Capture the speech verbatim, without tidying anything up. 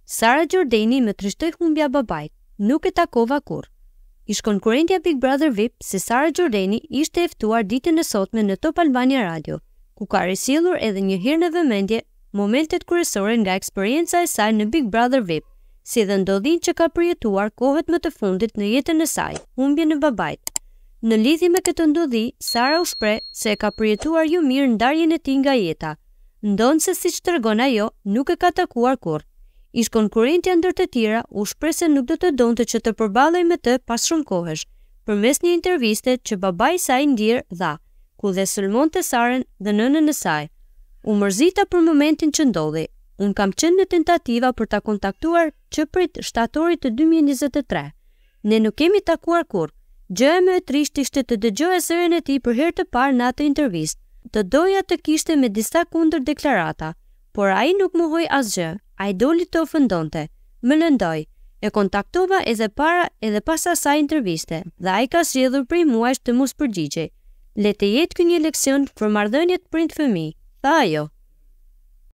Sara Gjordeni më trishtoi humbja babait. Nuk e takova kurrë. Ish konkurrentja Big Brother V I P si Sara Gjordeni ishte e ftuar ditën e sotme në Top Albania Radio, ku ka risjellur edhe një herë në vëmendje momentet kryesore nga eksperienca e saj në Big Brother V I P, si dhe ndodhin që ka përjetuar kohët më të fundit në jetën e saj, humbjen e babait. Në lidhje me këtë ndodhi, Sara u shpreh se e ka përjetuar jo mirë ndarjen e tij nga jeta, ndonse siç tregon ajo, nuk e ka takuar kurrë. Ish konkurrentja ndër të tjera u shpreh se nuk do të donte që të përballej me të pas shumë kohësh, përmes një interviste që babai i saj Ndir dha, ku dhe sulmonte Sarën dhe nënën e saj. U mërzita për momentin që ndodhi. Unë kam qenë në tentativa për ta kontaktuar që prit shtatorit të dy mijë e njëzet e tre. Ne nuk kemi takuar kurrë. Gjëja më e trisht ishte të dëgjoja zërin e tij për herë të parë në atë intervistë. Të doja të kishte me disa kundër deklarata, por ai nuk mohoi asgjë. Ai doli të ofendonte. Më lëndoi. E kontaktova edhe para edhe pas asaj interviste dhe ai ka zgjedhur prej muajsh të mos përgjigjej. Le të jetë ky një leksion për marrëdhëniet prind-fëmijë, tha ajo.